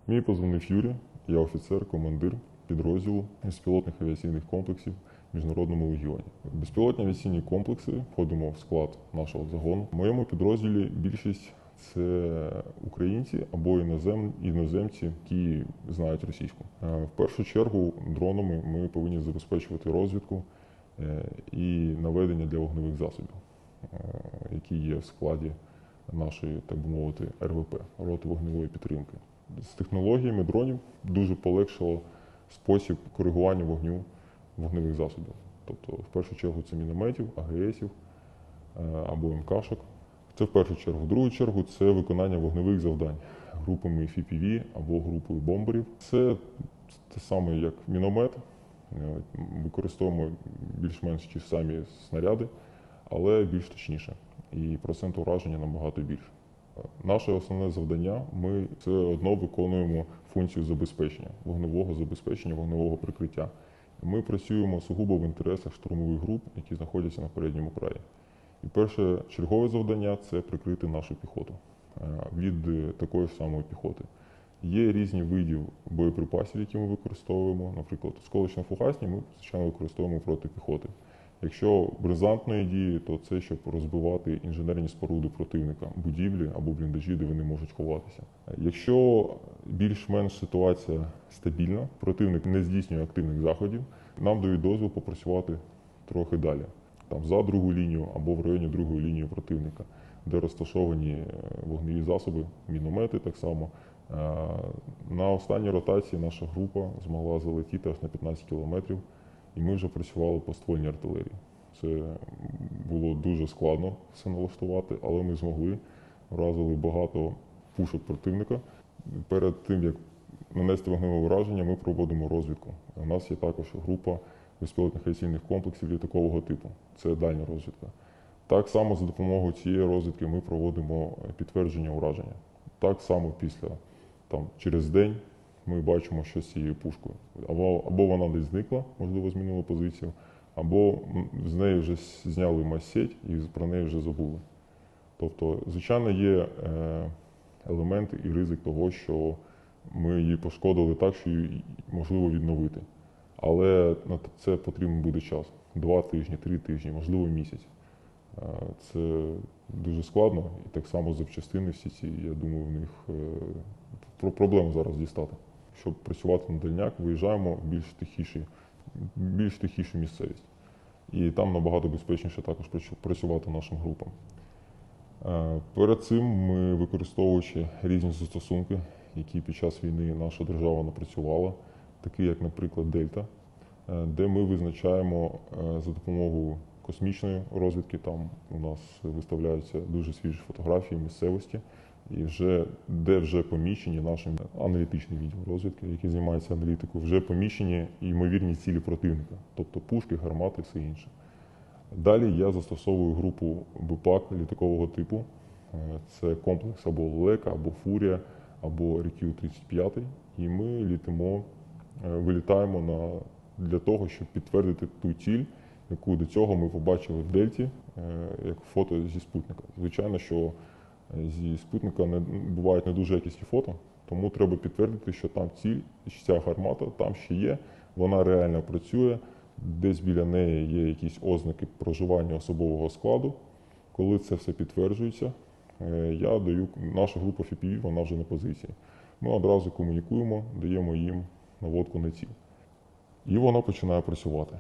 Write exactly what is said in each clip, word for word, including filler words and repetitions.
Мій позивний Юрій, я офіцер, командир підрозділу безпілотних авіаційних комплексів в Міжнародному легіоні. Безпілотні авіаційні комплекси входимо в склад нашого загону. В моєму підрозділі більшість це українці або інозем, іноземці, які знають російську. В першу чергу дронами ми повинні забезпечувати розвідку і наведення для вогневих засобів, які є в складі нашої, так би мовити, ер ве пе – роти вогневої підтримки. З технологіями дронів дуже полегшило спосіб коригування вогню вогневих засобів. Тобто, в першу чергу, це мінометів, а ге есів або ем ка шок. Це в першу чергу. В другу чергу це виконання вогневих завдань групами еф пі ві або групою бомберів. Це те саме, як міномет. Використовуємо більш-менш ті самі снаряди, але більш точніше. І процент ураження набагато більше. Наше основне завдання – ми все одно виконуємо функцію забезпечення, вогневого забезпечення, вогневого прикриття. Ми працюємо сугубо в інтересах штурмових груп, які знаходяться на передньому краї. І перше чергове завдання – це прикрити нашу піхоту від такої ж самої піхоти. Є різні види боєприпасів, які ми використовуємо. Наприклад, осколочно-фугасні ми, звичайно, використовуємо проти піхоти. Якщо бризантної дії, то це щоб розбивати інженерні споруди противника, будівлі або бліндажі, де вони можуть ховатися. Якщо більш-менш ситуація стабільна, противник не здійснює активних заходів, нам дають дозвіл попрацювати трохи далі, там за другу лінію або в районі другої лінії противника, де розташовані вогневі засоби, міномети так само. На останній ротації наша група змогла залетіти аж на п'ятнадцять кілометрів. І ми вже працювали по ствольній артилерії. Це було дуже складно все налаштувати, але ми змогли, вразили багато пушок противника. Перед тим, як нанести вогневе ураження, ми проводимо розвідку. У нас є також група безпілотних авіаційних комплексів літакового типу. Це дальня розвідка. Так само за допомогою цієї розвідки ми проводимо підтвердження ураження. Так само після, там, через день, ми бачимо, що з цією пушкою. Або, або вона десь зникла, можливо, змінила позицію, або з неї вже зняли мазь-сеть і про неї вже забули. Тобто, звичайно, є елементи і ризик того, що ми її пошкодили так, що її можливо відновити. Але на це потрібен буде час. Два тижні, три тижні, можливо, місяць. Це дуже складно. І так само запчастини всі ці, я думаю, в них проблему зараз дістати. Щоб працювати на дальняк, виїжджаємо в більш тихіші, більш тихішу місцевість. І там набагато безпечніше також працювати нашим групам. Перед цим ми, використовуючи різні застосунки, які під час війни наша держава напрацювала, такі як, наприклад, Дельта, де ми визначаємо за допомогою космічної розвідки, там у нас виставляються дуже свіжі фотографії місцевості, і вже, де вже поміщені наші аналітичні відділ розвідки, які займаються аналітикою, вже поміщені ймовірні цілі противника, тобто пушки, гармати, все інше. Далі я застосовую групу БПАК літакового типу. Це комплекс або Лелека, або Фурія, або Рі Кью тридцять п'ять. І ми літимо, вилітаємо на, для того, щоб підтвердити ту ціль, яку до цього ми побачили в Дельті, як фото зі спутника. Звичайно, що зі спутника не, бувають не дуже якісні фото, тому треба підтвердити, що там ціль, що ця гармата там ще є, вона реально працює, десь біля неї є якісь ознаки проживання особового складу. Коли це все підтверджується, я даю, наша група еф пі ві, вона вже на позиції. Ми одразу комунікуємо, даємо їм наводку на ціль. І вона починає працювати.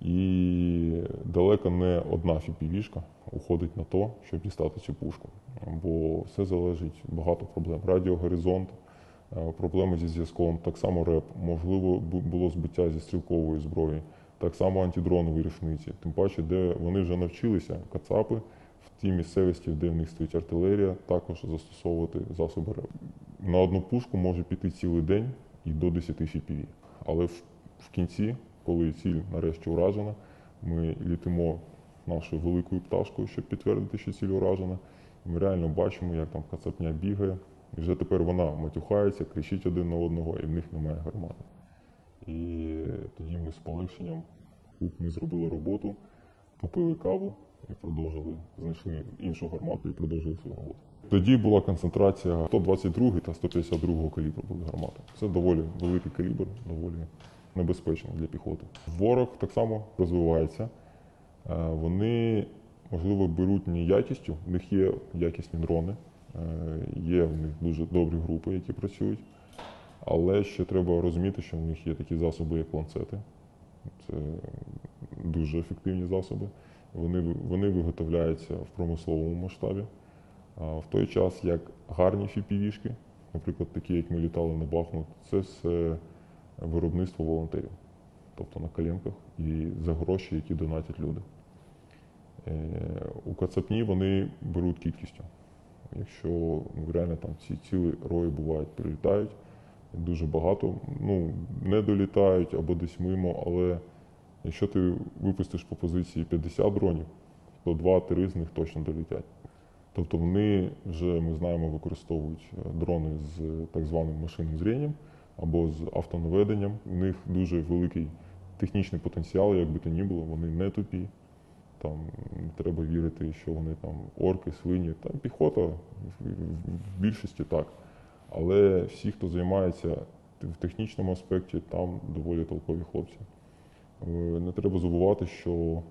І далеко не одна еф пі ві-шка уходить на то, щоб дістати цю пушку. Бо все залежить, багато проблем. Радіогоризонт, проблеми зі зв'язком, так само реп, можливо, було збиття зі стрілкової зброї, так само антидронові рушниці. Тим паче, де вони вже навчилися, кацапи, в тій місцевості, де в них стоїть артилерія, також застосовувати засоби реп. На одну пушку може піти цілий день і до десяти еф пі ві. Але в, в кінці, коли ціль нарешті уражена, ми літимо нашою великою пташкою, щоб підтвердити, що ціль уражена. Ми реально бачимо, як там кацапня бігає. І вже тепер вона матюхається, кричить один на одного, і в них немає гармати. І тоді ми з полегшенням, ми зробили роботу, попили каву і продовжили. Знайшли іншу гармату і продовжили свою роботу. Тоді була концентрація сто двадцять другий та сто п'ятдесят другого калібру були гармати. Це доволі великий калібр, доволі небезпечно для піхоти. Ворог так само розвивається. Вони, можливо, беруть не якістю, в них є якісні дрони, є в них дуже добрі групи, які працюють. Але ще треба розуміти, що в них є такі засоби, як ланцети. Це дуже ефективні засоби. Вони, вони виготовляються в промисловому масштабі. А в той час, як гарні фі-пі-вішки, наприклад, такі, як ми літали на Бахмут, це все виробництво волонтерів. Тобто на коленках і за гроші, які донатять люди. У Кацапні вони беруть кількістю. Якщо ну, реально там ці цілі рої бувають, прилітають, дуже багато, ну, не долітають або десь мимо, але якщо ти випустиш по позиції п'ятдесят дронів, то два-три з них точно долітять. Тобто вони вже, ми знаємо, використовують дрони з так званим машинним зрінням або з автонаведенням. У них дуже великий технічний потенціал, як би то ні було, вони не тупі. Там не треба вірити, що вони там орки, свині, там піхота в більшості так. Але всі, хто займається в технічному аспекті, там доволі толкові хлопці. Не треба забувати, що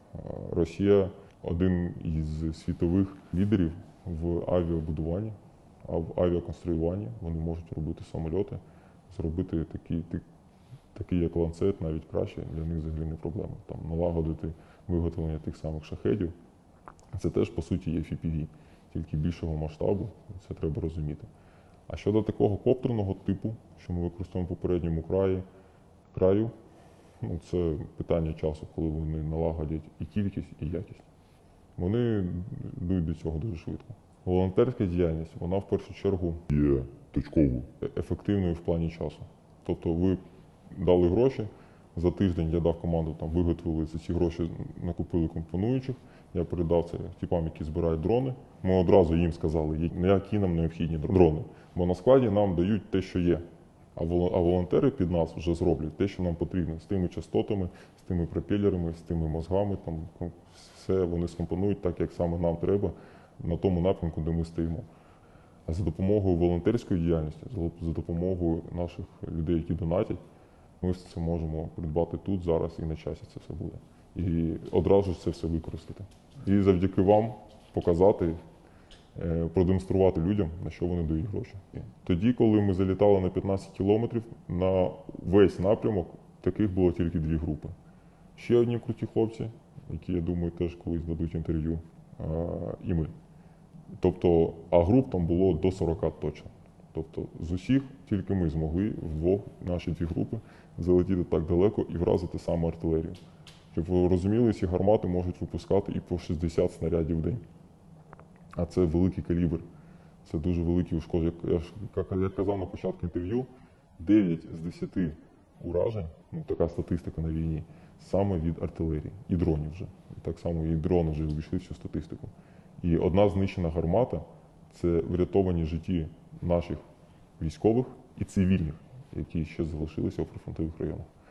Росія один із світових лідерів в авіабудуванні, а в авіаконструюванні. Вони можуть робити самольоти, зробити такий, такий як ланцет, навіть краще, для них взагалі не проблема. Там налагодити виготовлення тих самих шахедів. Це теж, по суті, є еф пі ві, тільки більшого масштабу, це треба розуміти. А щодо такого коптерного типу, що ми використовуємо в попередньому краї, краю, ну, це питання часу, коли вони налагодять і кількість, і якість. Вони йдуть до цього дуже швидко. Волонтерська діяльність, вона в першу чергу є точковою, ефективною в плані часу. Тобто ви дали гроші, за тиждень я дав команду, там виготовили за ці гроші, накупили компонуючих, я передав це типам, які збирають дрони. Ми одразу їм сказали, які нам необхідні дрони, бо на складі нам дають те, що є. А волонтери під нас вже зроблять те, що нам потрібно, з тими частотами, з тими пропелерами, з тими мозгами, там все вони скомпонують так, як саме нам треба, на тому напрямку, де ми стоїмо. А за допомогою волонтерської діяльності, за допомогою наших людей, які донатять, ми це можемо придбати тут, зараз і на часі це все буде. І одразу ж це все використати. І завдяки вам показати, продемонструвати людям, на що вони дають гроші. Тоді, коли ми залітали на п'ятнадцять кілометрів, на весь напрямок таких було тільки дві групи. Ще одні круті хлопці, які, я думаю, теж колись дадуть інтерв'ю, і ми. Тобто, а груп там було до сорока точно. Тобто, з усіх тільки ми змогли вдвох, наші дві групи, залетіти так далеко і вразити саме артилерію. Щоб ви розуміли, ці гармати можуть випускати і по шістдесят снарядів в день. А це великий калібр, це дуже великі ушкодження. Як я казав на початку інтерв'ю, дев'ять з десяти уражень, ну така статистика на війні, саме від артилерії і дронів вже. І так само і дрони вже увійшли в цю статистику. І одна знищена гармата – це врятовані житті наших військових і цивільних, які ще залишилися у прифронтових районах.